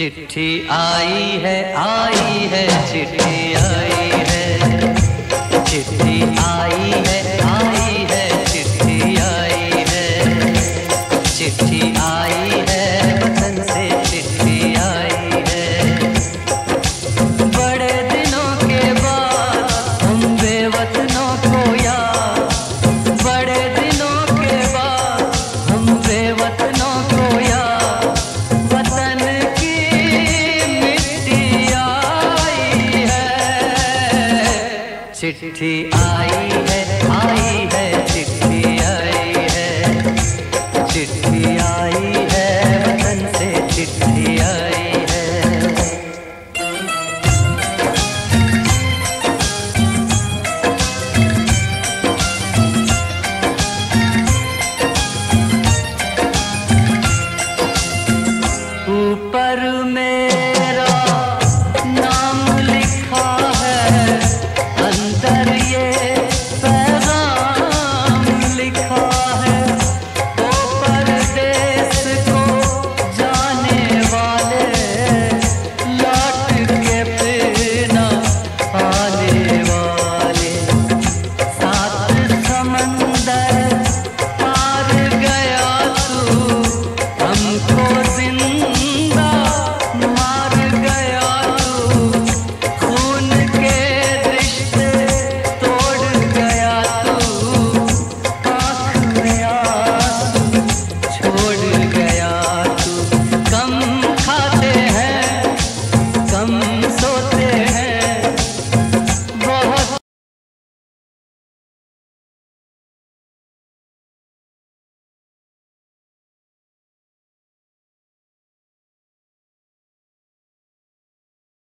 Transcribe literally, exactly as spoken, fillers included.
चिट्ठी आई है आई है चिट्ठी आई है, चिट्ठी आई है आई है चिट्ठी आई है, चिट्ठी आई है वतन से चिट्ठी आई है। बड़े दिनों के बाद हम बेवतनों को याद, बड़े दिनों के बाद हम बेवतनों को याद, वतन की मिट्टी आई है, चिट्ठी आई